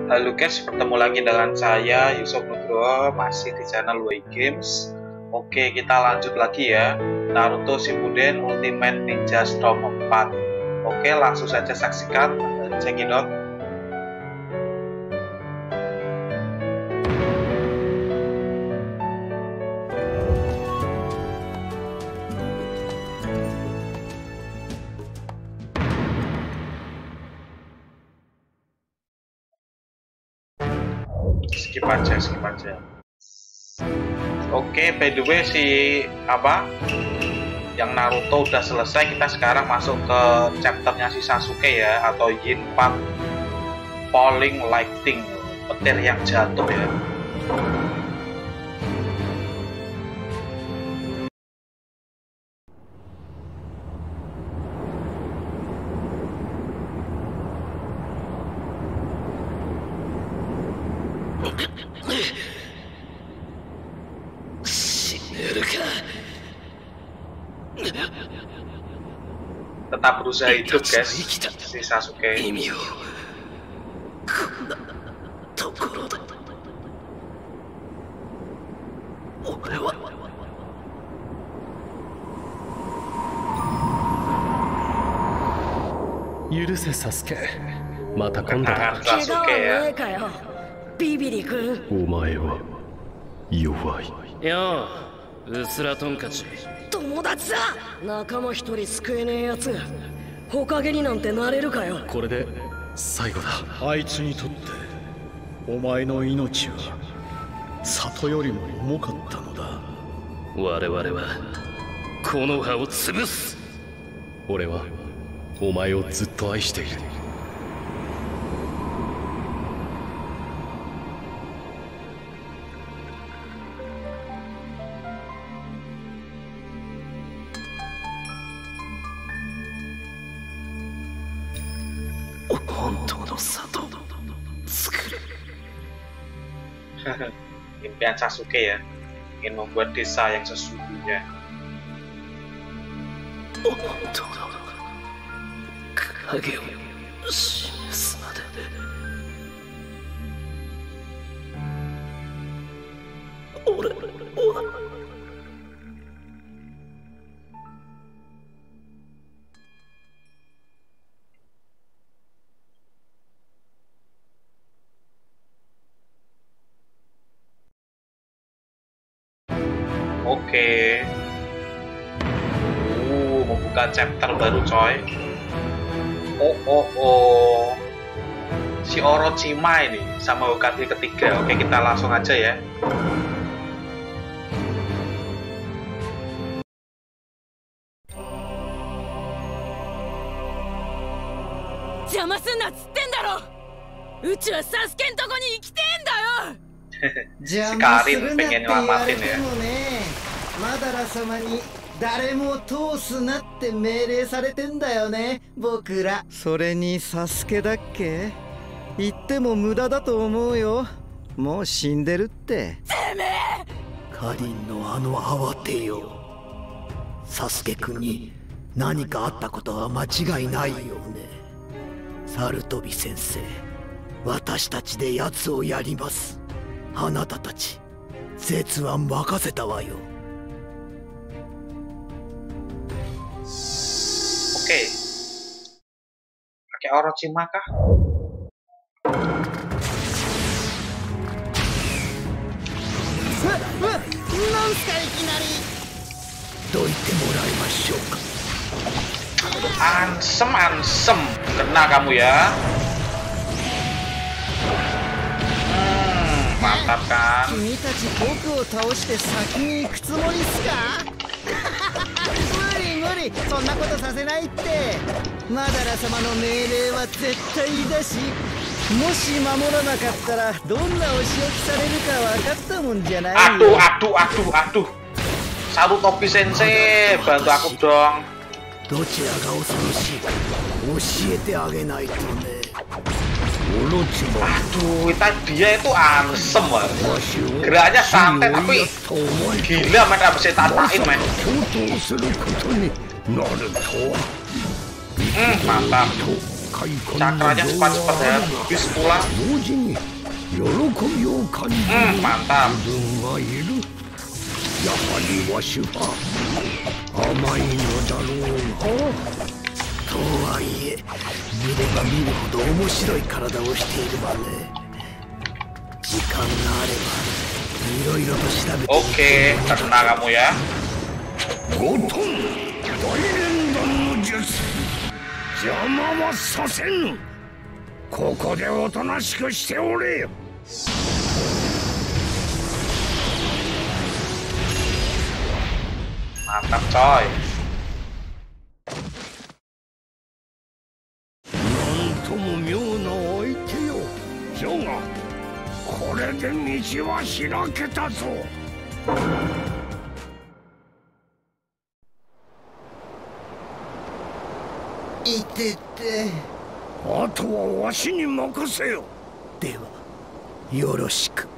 Halo guys, bertemu lagi dengan saya Yusuf Nugroho, masih di channel WI Games. Oke, kita lanjut lagi ya, Naruto Shippuden Ultimate Ninja Storm 4. Oke, langsung saja saksikan, check it out. Skip aja. Oke, by the way yang Naruto udah selesai. Kita sekarang masuk ke chapternya si Sasuke ya, atau Yin Path Falling Lightning, petir yang jatuh ya. Tetap berusaha hidup guys, si Sasuke. Yuruse Sasuke, mata今度だ。 Sasuke ya. ビビリ君。 お前は弱い。 よう、うすらトンカチ。 友達だ。仲間一人救えねえやつがほかげになんてなれるかよ。 これで最後だ。 あいつにとってお前の命は里よりも重かったのだ。 我々はこの葉を潰す。 俺はお前をずっと愛している。 本当の里を作る。 Impian Sasuke ya, ingin membuat desa yang sesungguhnya. 本当の影を示すまで。俺は Oke. Membuka chapter baru coy. Oh. Si Orochima ini sama Hokage ketiga. Oke, kita langsung aja ya. Jangan senang tsten daro. Uchu wa Sasukeのとこに生きてんだよ。 Si Karin pengen nyelamatin ya. マダラ様に誰も通すなって命令されてんだよね、僕ら。それにサスケだっけ？言っても無駄だと思うよ。もう死んでるって。 てめえ！ カリンのあの慌てよ。サスケ君に何かあったことは間違いないよね。サルトビ先生、私たちで奴をやります。あなたたち、絶は任せたわよ。 Oke. Pakai Orochima kah? Ansem, kena kamu ya. Mantap kan? 君たち僕を倒して先に行くつもりっすか？無理、そんなことさせないって。マダラ様の命令は絶対だし、もし守らなかったらどんなお仕置きされるか分かったもんじゃないよ。 Aduh. Sarutobi Sensei, bantu aku dong. どちらが恐ろしい？教えてあげないとね。 Aduh, dia itu ansem lah. Geraknya santai tapi gila men, gak bisa tatain men. Mantap. cakranya cepat-cepat habis pula. Mantap. やはりわしは甘いのだろうな。とはいえ見れば見るほど面白い体をしているわね。時間があればいろいろと調べて。 Oke, tenang kamu ya. ゴトン大連弾の術、邪魔はさせぬ。ここでおとなしくしておれよ。 Mantap coy. なんとも妙な相手よ。ジョガ、これで道は開けたぞ。いてて。あとはわしに任せよ。ではよろしく。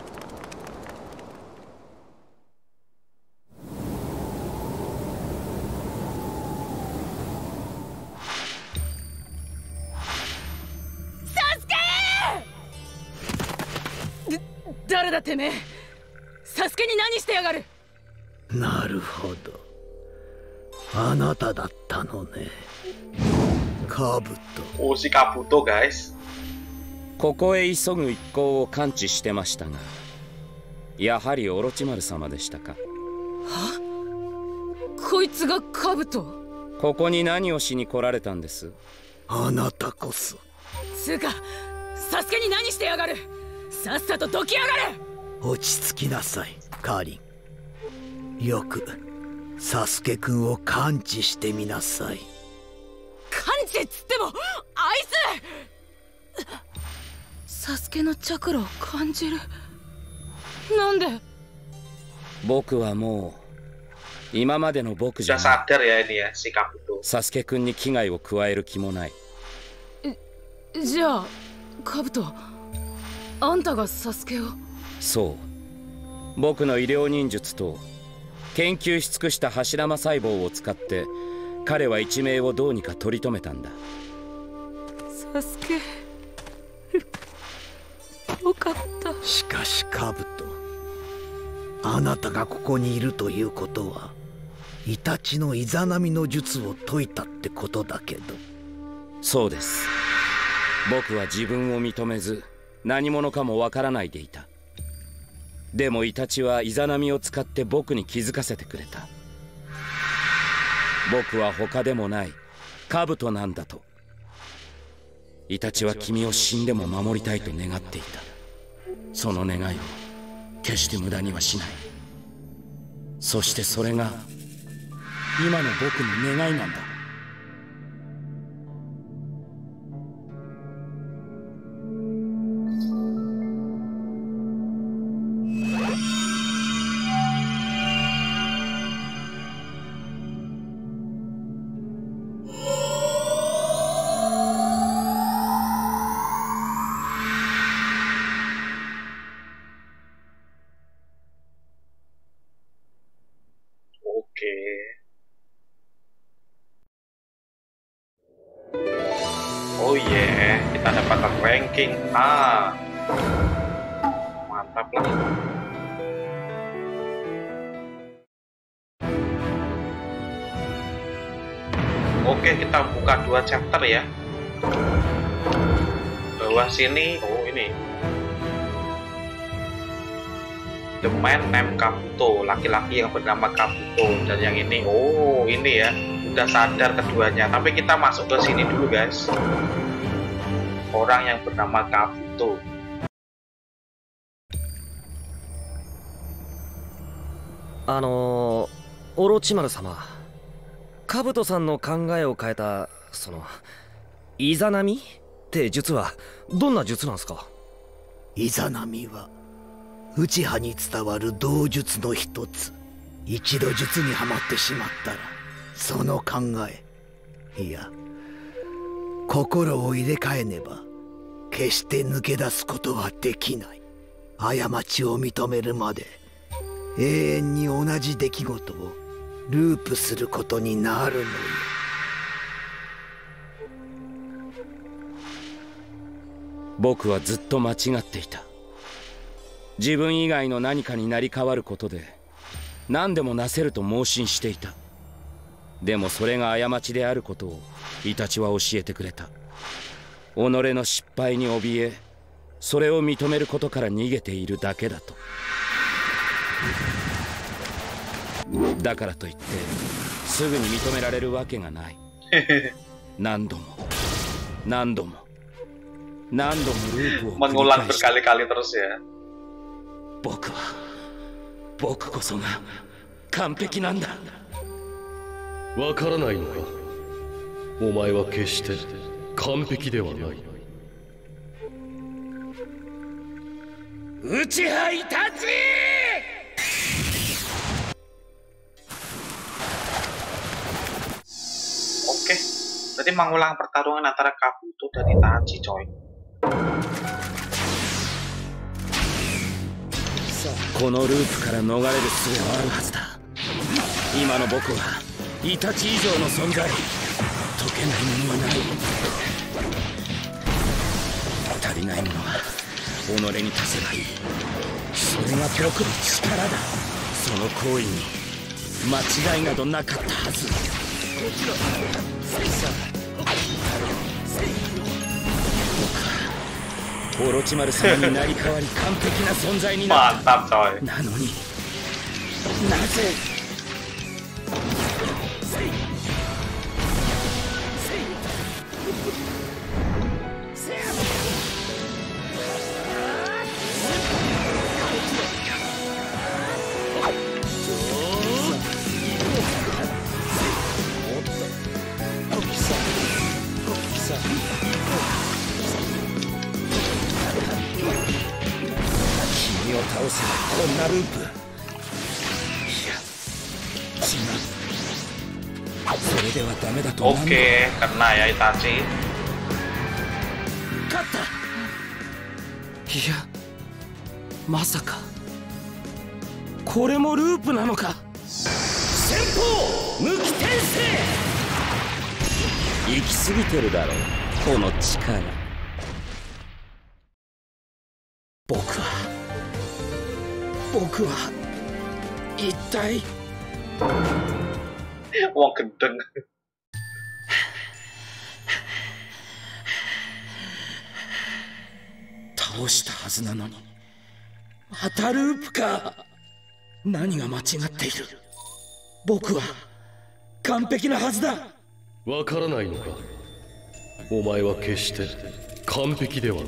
誰だてめえ。サスケに何してやがる。 なるほど、あなただったのね。カブト。 Oh, si Kabuto guys. ここへ急ぐ一行を感知してましたが、やはりオロチマル様でしたか。 は？こいつがカブト。 ここに何をしに来られたんです？ あなたこそ。 つうかサスケに何してやがる。さっさとどきやがれ。 落ち着きなさい、カーリン。よくサスケくんを感知してみなさい。 感知っつってもあいつサスケのチャクラを感じる。なんで？ 僕はもう今までの僕じゃ Sudah ない。 sadar ya ini ya si Kabuto. サスケくんに危害を加える気もない。 じゃあカブト、あんたがサスケを。 そう、僕の医療忍術と研究し尽くした柱間細胞を使って彼は一命をどうにか取り留めたんだ。 サスケよかった。 しかしカブト、あなたがここにいるということはイタチのイザナミの術を解いたってことだけど。 そうです。僕は自分を認めず何者かもわからないでいた。でもイタチはイザナミを使って僕に気づかせてくれた。僕は他でもないカブトなんだと。イタチは君を死んでも守りたいと願っていた。その願いを決して無駄にはしない。そしてそれが今の僕の願いなんだ。 Oh yeah, kita dapatkan ranking A. Mantap lah. Oke, kita buka 2 chapter ya. Bawah sini, oh ini. The man named Kabuto, laki-laki yang bernama Kabuto. Dan yang ini, oh ini ya. Udah sadar keduanya, tapi kita masuk ke sini dulu guys. Orang yang bernama Kabuto. Orochimaru様、カブトさんの考えを変えたそのイザナミって術はどんな術なんですか？ イザナミは内派に伝わる道術の一つ。一度術にはまってしまったらその考え、いや心を入れ替えねば決して抜け出すことはできない。過ちを認めるまで永遠に同じ出来事をループすることになるのよ。 僕はずっと間違っていた。自分以外の何かになり変わることで何でもなせると盲信していた。でもそれが過ちであることをイタチは教えてくれた。己の失敗に怯え、それを認めることから逃げているだけだと。だからといってすぐに認められるわけがない。何度も何度も何度もループを繰り mengulang 返した。 berkali-kali terus ya. 僕こそが完璧なんだ。 わからないのか。お前は決して完璧ではない。 内葉イタチ！ Oke, berarti mengulang pertarungan antara Kabuto dan Itachi, coy. このループから逃れる術はあるはずだ。今の僕はイタチ以上の存在。解けないものはない。足りないものは己に足せばいい。それが僕の力だ。その行為に間違いなどなかったはず。僕はオロチマル様になり変わり完璧な存在になった。 Mantap, coy. なのになぜ君を倒せばこんなループ。いや違う。それではダメだと思う。 Oke, kena ya Itachi. 勝った。いやまさかこれもループなのか。先方無機転生。行き過ぎてるだろうこの力。僕は一体。 Wong gendeng. 倒したはずなのにまたループか。何が間違っている。僕は完璧なはずだ。 わからないのか。お前は決して完璧ではない。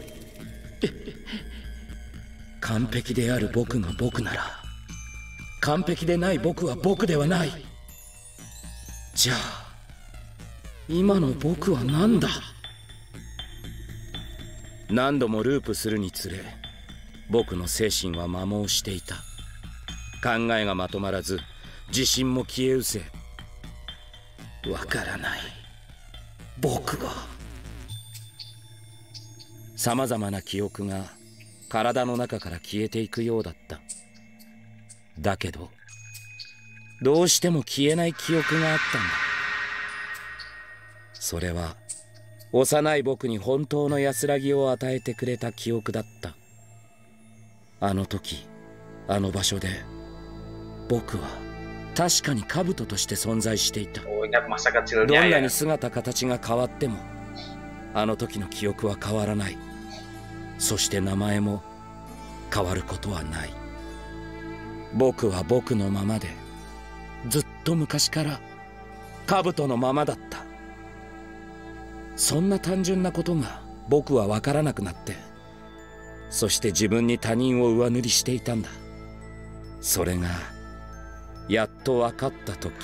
完璧である僕が僕なら完璧でない僕は僕ではない。じゃあ今の僕は何だ。何度もループするにつれ僕の精神は摩耗していた。考えがまとまらず自信も消え失せ、わからない僕は。さまざまな記憶が体の中から消えていくようだった。だけどどうしても消えない記憶があったんだ。それは幼い僕に本当の安らぎを与えてくれた記憶だった。あの時あの場所で僕は確かに兜として存在していた。 Oh, ingat masa ど kecilnya んな ya. に姿形が変わってもあの時の記憶は変わらない。そして名前も変わることはない。僕は僕のままでずっと昔から兜のままだった。そんな単純なことが僕は分からなくなって、そして自分に他人を上塗りしていたんだ。それがやっと分かった時、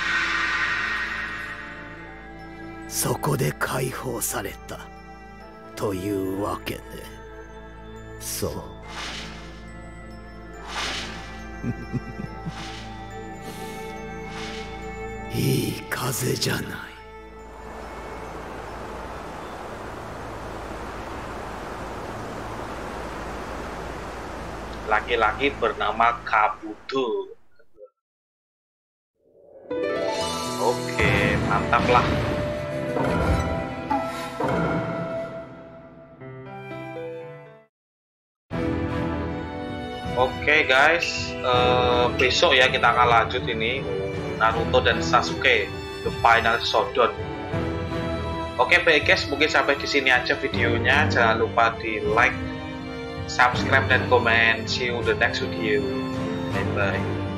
そこで解放されたというわけね。そういい風じゃない。 Laki-laki bernama Kabuto. Oke, mantap lah. Oke guys, besok ya kita akan lanjut ini Naruto dan Sasuke The Final Showdown. Oke baik guys, mungkin sampai di sini aja videonya. Jangan lupa di like, subscribe dan komen. See you the next video. Bye bye.